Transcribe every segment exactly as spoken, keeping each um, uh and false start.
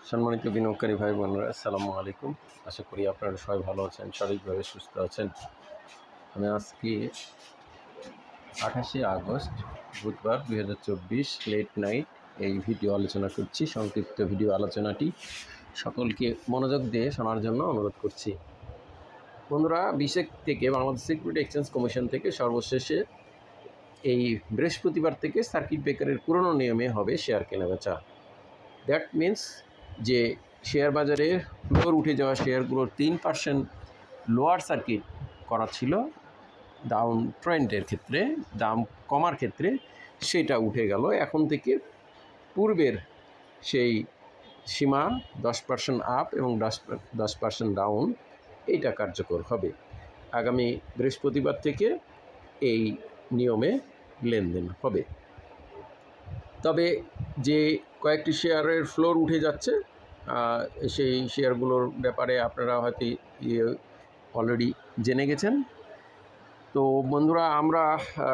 সম্মানিত বিনিয়োগকারী ভাই বোনেরা, আসসালামু আলাইকুম। আশা করি আপনারা সবাই ভালো আছেন, শারীরিকভাবে সুস্থ আছেন। আমি আজকে আঠাশে আগস্ট বুধবার দুই হাজার চব্বিশ লেট নাইট এই ভিডিও আলোচনা করছি। সংক্ষিপ্ত ভিডিও আলোচনাটি সকলকে মনোযোগ দিয়ে শোনার জন্য অনুরোধ করছি। বন্ধুরা, বিশেক থেকে বাংলাদেশ সিকিউরিটি এক্সচেঞ্জ কমিশন থেকে সর্বশেষে এই বৃহস্পতিবার থেকে সার্কিট ব্রেকারের পুরনো নিয়মে হবে শেয়ার কেনাবেচা। দ্যাট মিন্স যে শেয়ার বাজারে ফ্লোর উঠে যাওয়া শেয়ারগুলোর তিন পার্সেন্ট লোয়ার সার্কিট করা ছিল ডাউন ট্রেন্ডের ক্ষেত্রে, দাম কমার ক্ষেত্রে, সেটা উঠে গেল। এখন থেকে পূর্বের সেই সীমা দশ পার্সেন্ট আপ এবং দশ দশ পার্সেন্ট ডাউন এইটা কার্যকর হবে। আগামী বৃহস্পতিবার থেকে এই নিয়মে লেনদেন হবে। তবে যে কয়েকটি শেয়ারের ফ্লোর উঠে যাচ্ছে, সেই শেয়ারগুলোর ব্যাপারে আপনারা হয়তো অলরেডি জেনে গেছেন। তো বন্ধুরা, আমরা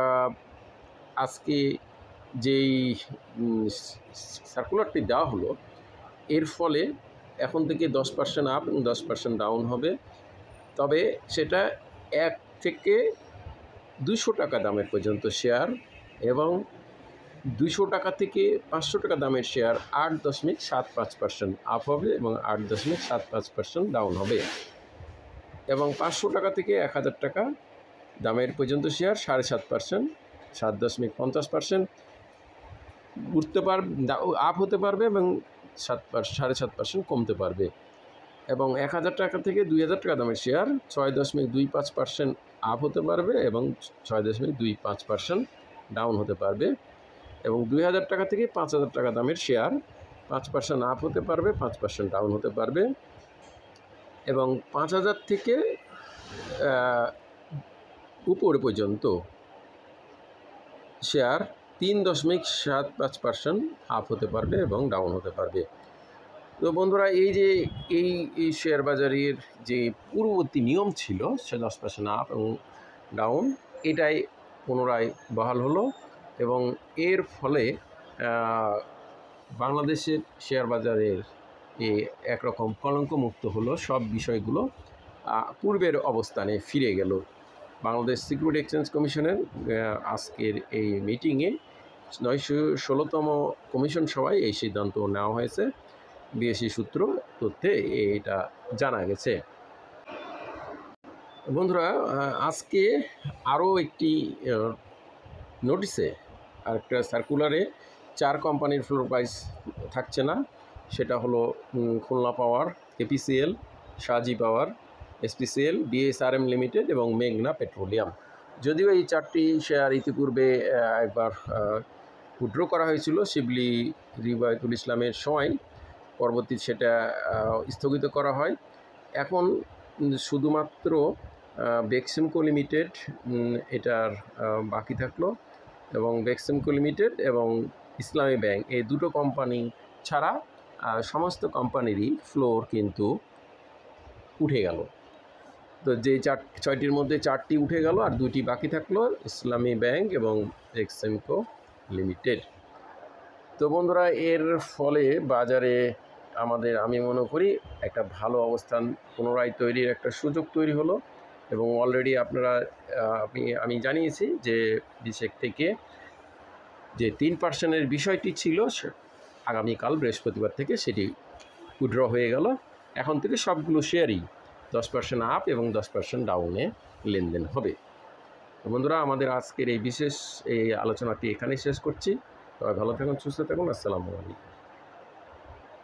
আজকে যেই সার্কুলারটি দেওয়া হলো, এর ফলে এখন থেকে দশ পার্সেন্ট আপ এবং দশ পার্সেন্ট ডাউন হবে। তবে সেটা এক থেকে দুইশো টাকা দামের পর্যন্ত শেয়ার এবং দুইশো টাকা থেকে পাঁচশো টাকা দামের শেয়ার আট দশমিক সাত পাঁচ পার্সেন্ট আপ হবে এবং আট দশমিক সাত পাঁচ পার্সেন্ট ডাউন হবে। এবং পাঁচশো টাকা থেকে এক হাজার টাকা দামের পর্যন্ত শেয়ার সাড়ে সাত পার্সেন্ট সাত দশমিক পঞ্চাশ পার্সেন্ট উঠতে পারবে, আপ হতে পারবে এবং সাত সাড়ে সাত পার্সেন্ট কমতে পারবে। এবং এক হাজার টাকা থেকে দুই হাজার টাকা দামের শেয়ার ছয় দশমিক দুই পাঁচ পার্সেন্ট আপ হতে পারবে এবং ছয় দশমিক দুই পাঁচ পার্সেন্ট ডাউন হতে পারবে। এবং দুই হাজার টাকা থেকে পাঁচ হাজার টাকা দামের শেয়ার পাঁচ পার্সেন্ট আপ হতে পারবে, পাঁচ পার্সেন্ট ডাউন হতে পারবে। এবং পাঁচ হাজার থেকে উপরে পর্যন্ত শেয়ার তিন দশমিক সাত পাঁচ পার্সেন্ট আপ হতে পারবে এবং ডাউন হতে পারবে। তো বন্ধুরা, এই যে এই এই শেয়ার বাজারের যে পূর্ববর্তী নিয়ম ছিল সে দশ পার্সেন্ট আপ এবং ডাউন, এটাই পুনরায় বহাল হলো এবং এর ফলে বাংলাদেশের শেয়ার বাজারের এ একরকম কলঙ্কমুক্ত হলো। সব বিষয়গুলো পূর্বের অবস্থানে ফিরে গেল। বাংলাদেশ সিকিউরিটি এক্সচেঞ্জ কমিশনের আজকের এই মিটিংয়ে নয়শো ষোলোতম কমিশন সভায় এই সিদ্ধান্ত নেওয়া হয়েছে। বিএসই সূত্র তথ্যে এটা জানা গেছে। বন্ধুরা, আজকে আরও একটি নোটিশে আর একটা সার্কুলারে চার কোম্পানির ফ্লোর প্রাইস থাকছে না। সেটা হলো খুলনা পাওয়ার, এপিসিএল, সাজি পাওয়ার, এসপিসিএল, বিএসআরএম লিমিটেড এবং মেঘনা পেট্রোলিয়াম। যদিও এই চারটি শেয়ার ইতিপূর্বে একবার উইথড্র করা হয়েছিল শিবলি রিবায়তুল ইসলামের সময়, পরবর্তী সেটা স্থগিত করা হয়। এখন শুধুমাত্র বেক্সিমকো লিমিটেড এটার বাকি থাকলো এবং বেক্সিমকো লিমিটেড এবং ইসলামী ব্যাংক, এই দুটো কোম্পানি ছাড়া সমস্ত কোম্পানিরই ফ্লোর কিন্তু উঠে গেল। তো যে চার ছয়টির মধ্যে চারটি উঠে গেল আর দুটি বাকি থাকলো, ইসলামী ব্যাংক এবং বেক্সিমকো লিমিটেড। তো বন্ধুরা, এর ফলে বাজারে আমাদের আমি মনে করি একটা ভালো অবস্থান পুনরায় তৈরির একটা সুযোগ তৈরি হলো। এবং অলরেডি আপনারা আমি আমি জানিয়েছি যে বিশেক থেকে যে তিন পার্সেন্টের বিষয়টি ছিল আগামীকাল বৃহস্পতিবার থেকে সেটি উইথড্র হয়ে গেল। এখন থেকে সবগুলো শেয়ারই দশ পার্সেন্ট আপ এবং দশ পার্সেন্ট ডাউনে লেনদেন হবে। বন্ধুরা, আমাদের আজকের এই বিশেষ এই আলোচনাটি এখানেই শেষ করছি। সবাই ভালো থাকুন, সুস্থ থাকুন। আসসালামু আলাইকুম।